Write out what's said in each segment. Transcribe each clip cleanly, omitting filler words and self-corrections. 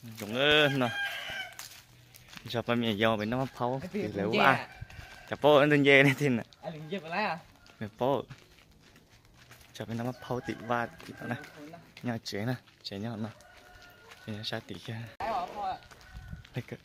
Đúng ơn nè. Cho ba mẹ giàu bên nó mắm pháo thì lấy à. Chả po ăn đơn dê này thì nè. Ai đừng dê lại à? Mẹ po. Cho bên nó mắm pháo tị ba tị đó nè. Nhau chế nè, chế nhau nè. Chế nhau sa tị kia. Đây cơ.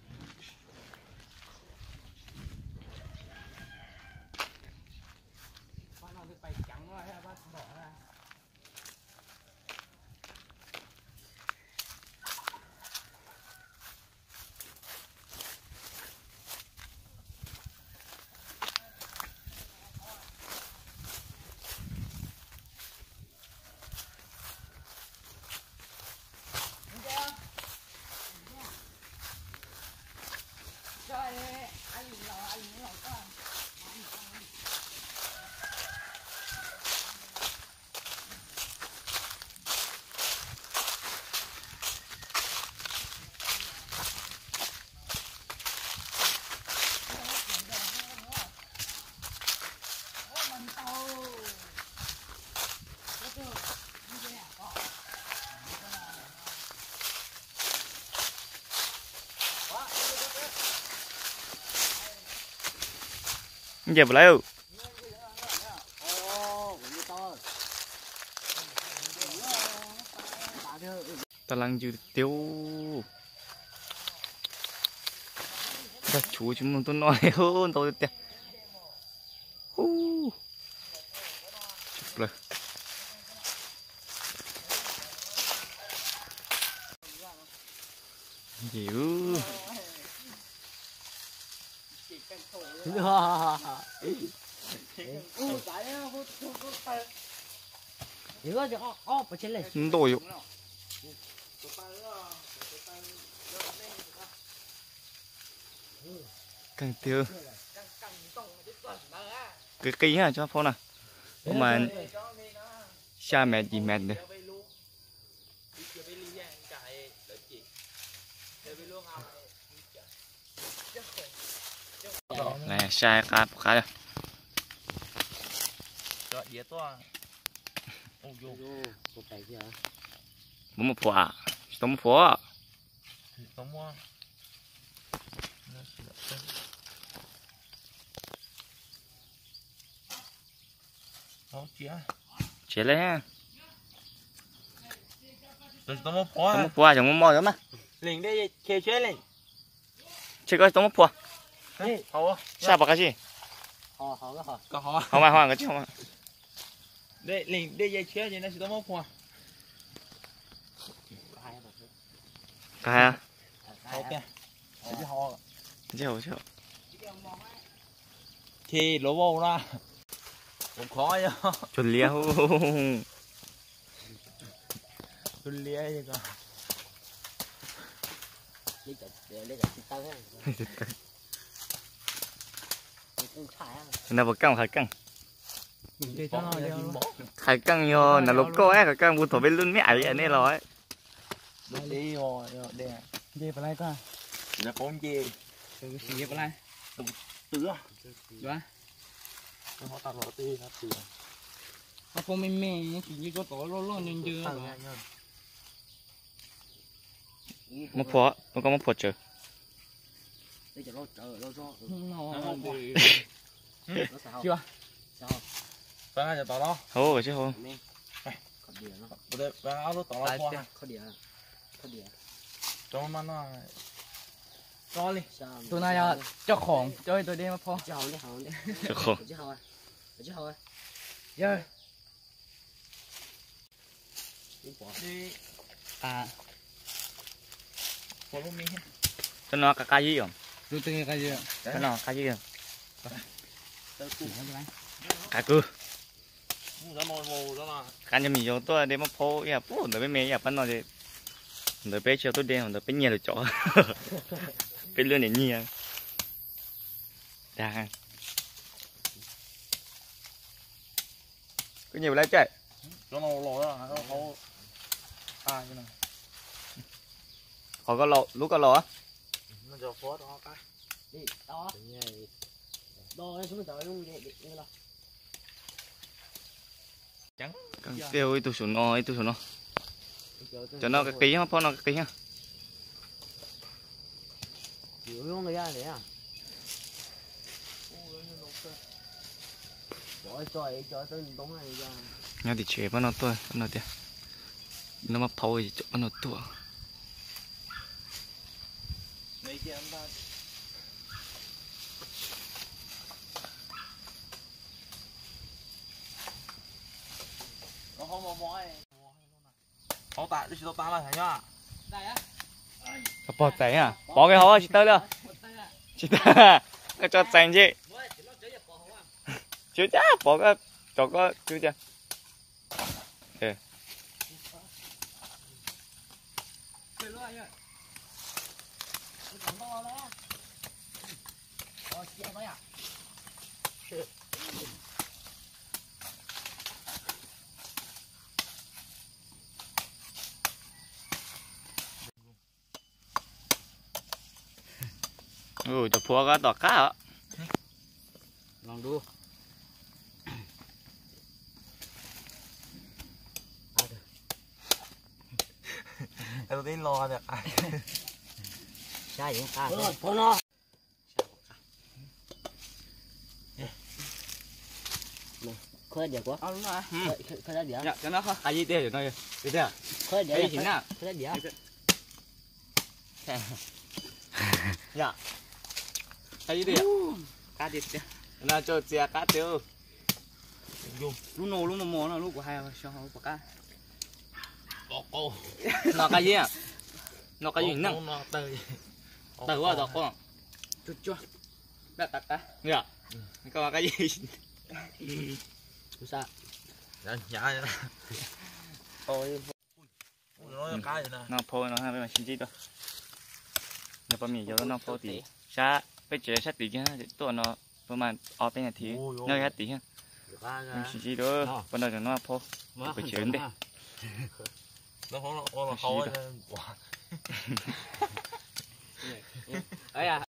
Giờ lại đâu? Ta lăng chưa tiêu. Ta chú chúng mình tôi nói hơn tôi tiền. Chụpเลย. Dữ. Đổi càng tiêu cái cây ha cho phong nào mà xa mẹ gì mẹ được này sai cá rồi bố một quả tôm phở chế lấy ha tôm một phở chẳng muốn mò lắm mà Linh đây kêu chế lên chế coi tôm một phở sao bạc cái gì có không ai hoang cái chứ không đây Linh đây dây chế gì nó sẽ tôm một phở cái à ok chứ ho chứ thì lỗ bầu ra cũng khó nhá chuẩn lia chuẩn lia gì cơ nào bậc căng khai căng yo là lốp co ấy khai căng buôn thổ bên lưng mẹ ấy này rồi đi rồi đây dê phải lại coi là con dê dê phải lại tứa đó họ tạt lỗ tê nó tứa họ không mê chỉ như có tổ lo nên chưa một phở nó có một phở chưa chưa phải là tỏ đó thôi chứ không đây phải áo nó tỏ là qua cho nó cho đi tôi nói cho khổng cho tôi đi mà phô cho khổ giờ đi à phô luôn mi cho nó cái gì không tôi từng cái gì cho nó cái gì không cái cứ cái nhà mình vô tôi để mà phô ya phô để bên mẹ ya bắt nó để để bé cho tôi đen để bé nhẹ được chỗ bé lươn để nhẹ đang có nhiều lấy chạy cho nó lò đó nó cái này họ có lò lúc có lò á nó cho phốt đó cái đi đó đó xuống trời luôn đi lo trắng tiêu ấy tôi xuống nó cho nó cái ký ha phô nó cái ký ha 有用的呀，这样。cho từng đúng này ra. nhau thì chế bao nó tôi nó tiền nó mà phao gì chỗ nó tua Mấy chị em ta. Nó không có mỏi. Không tại đi tao ta là thấy nhá. Đây á. bỏ tay à bỏ cái hố chị tới luôn chị ta cái cho chành chị chú chá bỏ cái cho có chú chưa ừ. Cho phua cái tọt cá hả? Lòng đu. Tao tính lo được. Sai vậy ta. Phô nó. Khơi được quá. Đúng rồi. Khơi ra điểm. Dạ, cho nó cái gì tiền rồi. Đi theo. Khơi điểm. Đây chính nào. Khơi ra điểm. Dạ. Cái gì tiền? Cá thịt tiền. Nó cho chia cá tiêu. Lúc mò nó lúc của hai sao không có cá. Cô. Nó cái gì à? Nó cái gì nè? Nó từ. Từ qua đọc con. Chút. Đã tắt cá. Dạ. Còn cái gì? Sao? Dạ vậy nè. Ôi. Nó cái vậy nè. Nó phô nó hai bên xin chi đâu. Nó bấm mì cho nó phô tí. Sa bây giờ sát tí kia tụi nóประมาณออกเป็นนาทีน้อยแค่ตีฮะxin chi đó bắt đầu cho nó phô. Phải chuyển đi. Nó không nó khó. Ấy à.